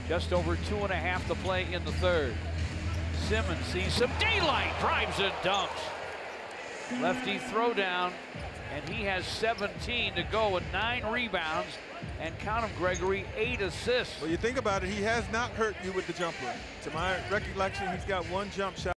Just over 2.5 to play in the third. Simmons sees some daylight, drives and dunks. Lefty throwdown, and he has 17 to go with 9 rebounds, and count him, Gregory, 8 assists. Well, you think about it, he has not hurt you with the jumper. To my recollection, he's got 1 jump shot.